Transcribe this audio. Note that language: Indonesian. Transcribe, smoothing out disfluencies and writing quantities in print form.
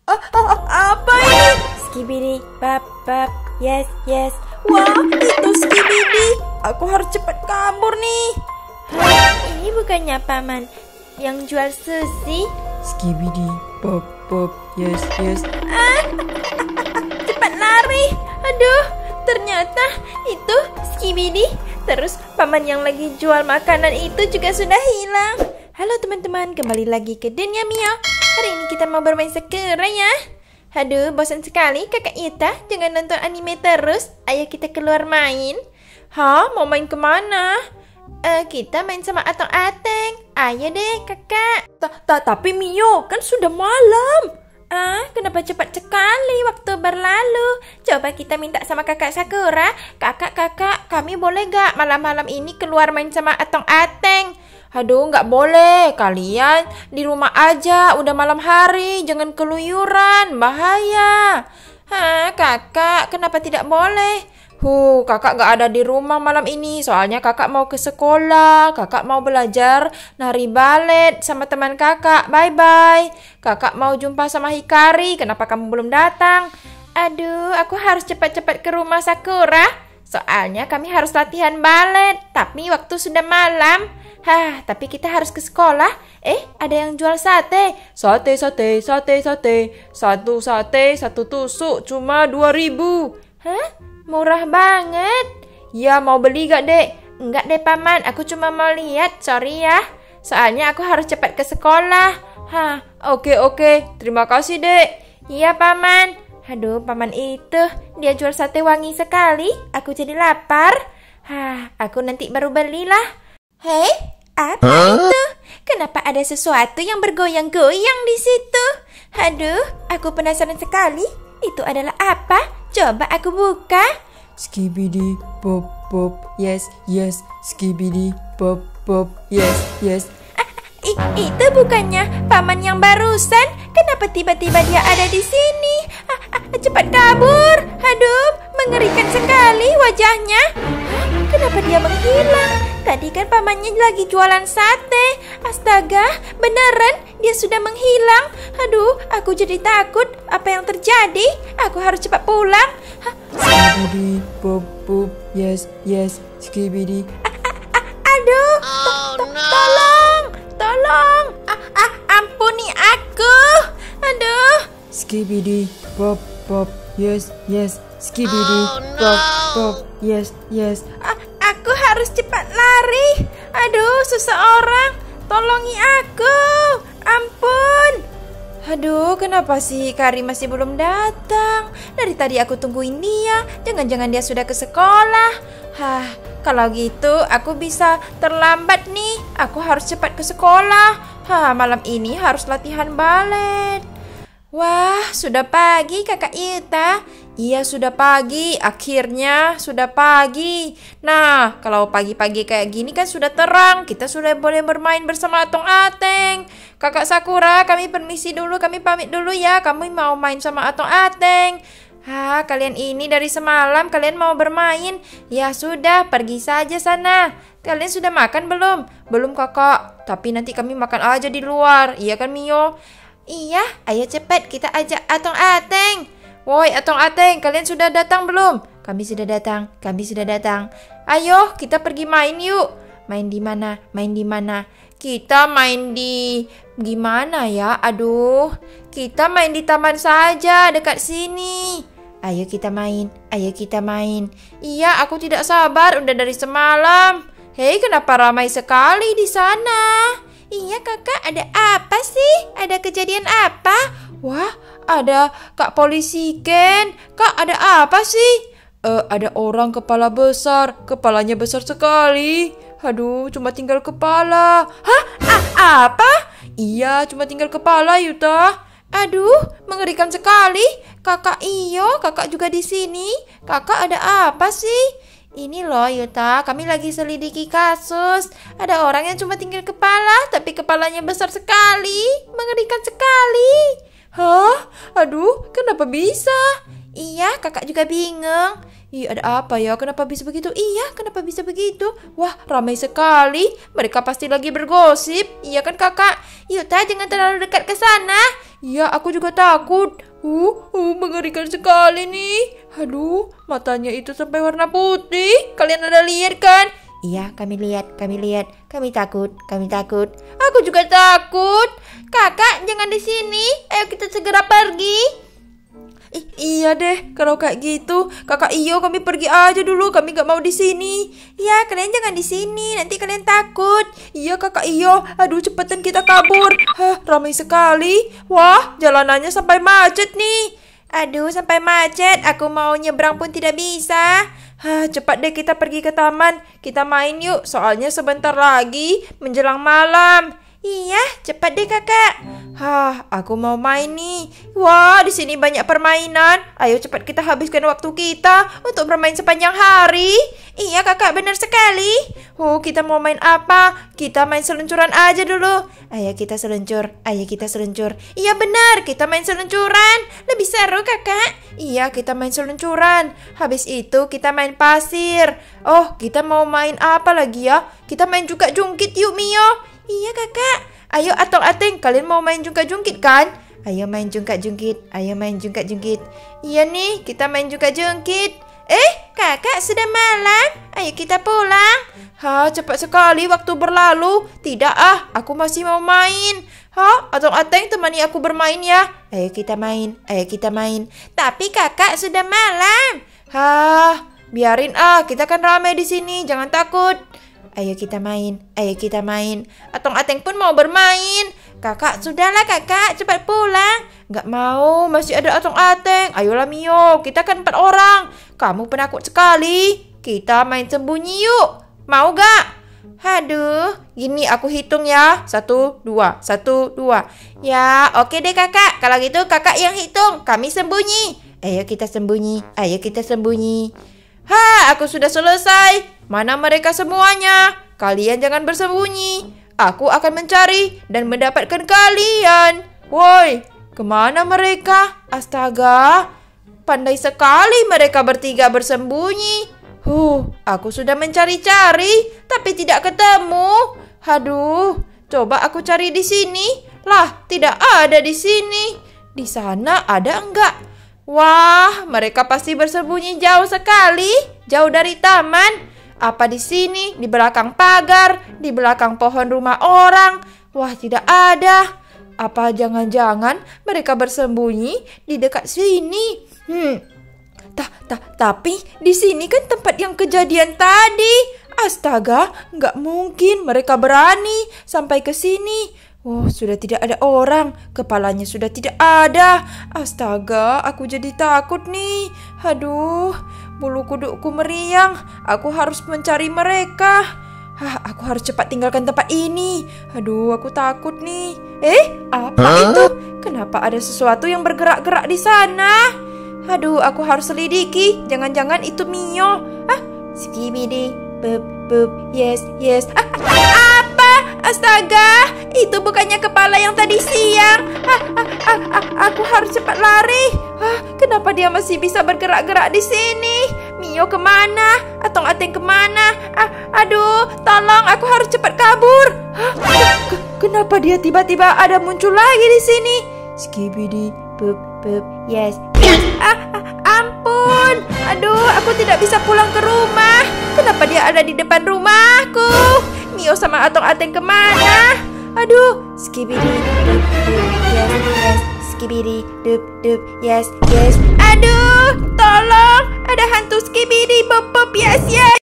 Apa ini? Skibidi, bab, bab, yes, yes. Wah, itu Skibidi. Aku harus cepat kabur nih. Ini bukannya paman yang jual sushi? Skibidi, bab, bab, yes, yes. Cepat lari. Aduh, ternyata itu Skibidi. Terus paman yang lagi jual makanan itu juga sudah hilang. Halo teman-teman, kembali lagi ke Dunia Mio. Hari ini kita mau bermain Sakura ya. Aduh, bosan sekali kakak Ita. Jangan nonton anime terus. Ayo kita keluar main. Hah? Mau main kemana? Kita main sama Atong Ateng. Ayo deh kakak. Tapi Mio, kan sudah malam. Kenapa cepat sekali waktu berlalu? Coba kita minta sama kakak Sakura. Kakak, kami boleh gak malam-malam ini keluar main sama Atong Ateng? Aduh, nggak boleh. Kalian di rumah aja. Udah malam hari. Jangan keluyuran. Bahaya. Kakak, kenapa tidak boleh? Kakak nggak ada di rumah malam ini. Soalnya kakak mau ke sekolah. Kakak mau belajar nari balet sama teman kakak. Bye-bye. Kakak mau jumpa sama Hikari. Kenapa kamu belum datang? Aduh, aku harus cepat-cepat ke rumah Sakura. Soalnya kami harus latihan balet. Tapi waktu sudah malam. Tapi kita harus ke sekolah. Ada yang jual sate. Sate. Satu sate, satu tusuk. Cuma 2.000. Murah banget. Ya, mau beli gak, Dek? Enggak deh, Paman. Aku cuma mau lihat. Sorry ya. Soalnya aku harus cepat ke sekolah. Oke. Terima kasih, Dek. Iya, Paman. Aduh, Paman itu. Dia jual sate wangi sekali. Aku jadi lapar. Aku nanti baru belilah. Hei, apa itu? Kenapa ada sesuatu yang bergoyang-goyang di situ? Aduh, aku penasaran sekali. Itu adalah apa? Coba aku buka. Skibidi, bab, bab, yes, yes. Skibidi, bab, bab, yes, yes. Itu bukannya paman yang barusan? Kenapa tiba-tiba dia ada di sini? Cepat kabur. Aduh, mengerikan sekali wajahnya. Kenapa dia menghilang? Tadi kan pamannya lagi jualan sate. Astaga, beneran dia sudah menghilang. Aduh, aku jadi takut. Apa yang terjadi? Aku harus cepat pulang. Skibidi, bab, bab, yes, yes. Skibidi. Aduh, tolong. Ampuni aku. Aduh. Skibidi, bab, bab, yes, yes. Skibidi, bab, bab, yes, yes. Aku harus cepat lari. Aduh, seseorang tolongi aku. Ampun. Aduh, kenapa sih Kari masih belum datang? Dari tadi aku tungguin dia. Jangan-jangan dia sudah ke sekolah. Kalau gitu aku bisa terlambat nih. Aku harus cepat ke sekolah. Malam ini harus latihan balet. Wah, sudah pagi kakak Ita. Iya, sudah pagi. Akhirnya sudah pagi. Nah, kalau pagi-pagi kayak gini kan sudah terang. Kita sudah boleh bermain bersama Atong Ateng. Kakak Sakura, kami permisi dulu. Kami pamit dulu ya. Kami mau main sama Atong Ateng. Kalian ini dari semalam kalian mau bermain. Ya sudah, pergi saja sana. Kalian sudah makan belum? Belum kakak. Tapi nanti kami makan aja di luar. Iya kan Mio? Iya, ayo cepat kita ajak Atong Ateng. Woi Atong Ateng, kalian sudah datang belum? Kami sudah datang. Ayo, kita pergi main yuk. Main di mana? Kita main di gimana ya? Aduh, kita main di taman saja dekat sini. Ayo kita main. Iya, aku tidak sabar, udah dari semalam. Hei, kenapa ramai sekali di sana? Iya kakak, ada apa sih? Ada kejadian apa? Wah, ada Kak Polisi Ken. Kak, ada apa sih? Ada orang kepala besar. Kepalanya besar sekali. Aduh, cuma tinggal kepala. Apa? Iya, cuma tinggal kepala, Yuta. Aduh, mengerikan sekali. Kakak Iyo, kakak juga di sini. Kakak ada apa sih? Ini loh Yuta, kami lagi selidiki kasus. Ada orang yang cuma tinggal kepala, tapi kepalanya besar sekali. Mengerikan sekali. Aduh, kenapa bisa? Iya, kakak juga bingung. Ih, ada apa ya? Kenapa bisa begitu? Iya, kenapa bisa begitu? Wah, ramai sekali. Mereka pasti lagi bergosip. Iya kan kakak? Yuta, jangan terlalu dekat ke sana. Iya, aku juga takut. Mengerikan sekali nih. Aduh, matanya itu sampai warna putih. Kalian ada lihat kan? Iya, kami lihat. Kami takut. Aku juga takut. Kakak, jangan di sini. Ayo kita segera pergi. Iya deh, kalau kayak gitu, kakak Iyo kami pergi aja dulu, kami gak mau di sini. Ya, kalian jangan di sini, nanti kalian takut. Iya kakak Iyo, aduh cepetan kita kabur. Ramai sekali. Wah, jalanannya sampai macet nih. Aduh, sampai macet, aku mau nyebrang pun tidak bisa. Cepat deh kita pergi ke taman. Kita main yuk, soalnya sebentar lagi menjelang malam. Iya, cepat deh kakak. Aku mau main nih. Wah, di sini banyak permainan. Ayo cepat kita habiskan waktu kita untuk bermain sepanjang hari. Iya kakak, benar sekali. Kita mau main apa? Kita main seluncuran aja dulu. Ayo kita seluncur. Iya benar, kita main seluncuran. Lebih seru kakak. Iya, kita main seluncuran. Habis itu kita main pasir. Oh, kita mau main apa lagi ya? Kita main juga jungkit yuk Mio. Iya kakak. Ayo ateng-ateng, kalian mau main jungkat-jungkit kan? Ayo main jungkat-jungkit. Iya nih, kita main jungkat-jungkit. Kakak sudah malam. Ayo kita pulang. Cepat sekali waktu berlalu. Tidak aku masih mau main. Ateng-ateng temani aku bermain ya. Ayo kita main. Tapi kakak sudah malam. Biarin kita kan ramai di sini, jangan takut. Ayo kita main. Ateng pun mau bermain. Kakak, sudahlah kakak, cepat pulang. Gak mau, masih ada ateng. Ayolah Mio, kita kan 4 orang. Kamu penakut sekali. Kita main sembunyi yuk. Mau gak? Aduh, gini aku hitung ya. 1, 2. Ya, oke deh kakak. Kalau gitu kakak yang hitung, kami sembunyi. Ayo kita sembunyi. Aku sudah selesai. Mana mereka semuanya? Kalian jangan bersembunyi. Aku akan mencari dan mendapatkan kalian. Woi, kemana mereka? Astaga, pandai sekali mereka bertiga bersembunyi. Aku sudah mencari-cari, tapi tidak ketemu. Aduh, coba aku cari di sini. Lah, tidak ada di sini. Di sana ada enggak? Wah, mereka pasti bersembunyi jauh sekali, jauh dari taman. Apa di sini? Di belakang pagar, di belakang pohon rumah orang. Wah, tidak ada. Apa jangan-jangan mereka bersembunyi di dekat sini? Tapi di sini kan tempat yang kejadian tadi. Astaga, nggak mungkin mereka berani sampai ke sini. Sudah tidak ada orang. Kepalanya sudah tidak ada. Astaga, aku jadi takut nih. Aduh, bulu kudukku meriang. Aku harus mencari mereka. Aku harus cepat tinggalkan tempat ini. Aduh, aku takut nih. Apa itu? Kenapa ada sesuatu yang bergerak-gerak di sana? Aduh, aku harus selidiki. Jangan-jangan itu Mio. Skibidi, boop, yes. Astaga, itu bukannya kepala yang tadi siang. Aku harus cepat lari. Kenapa dia masih bisa bergerak-gerak di sini? Mio kemana? Ateng kemana? Aduh, tolong, aku harus cepat kabur. Kenapa dia tiba-tiba ada muncul lagi di sini? Skibidi, boop, yes. Ampun. Aduh, aku tidak bisa pulang ke rumah. Kenapa dia ada di depan rumahku? Mio sama Ateng kemana? Aduh, skibidi, dup, yes, skibidi, dup, yes. Aduh, tolong, ada hantu skibidi, pop, yes.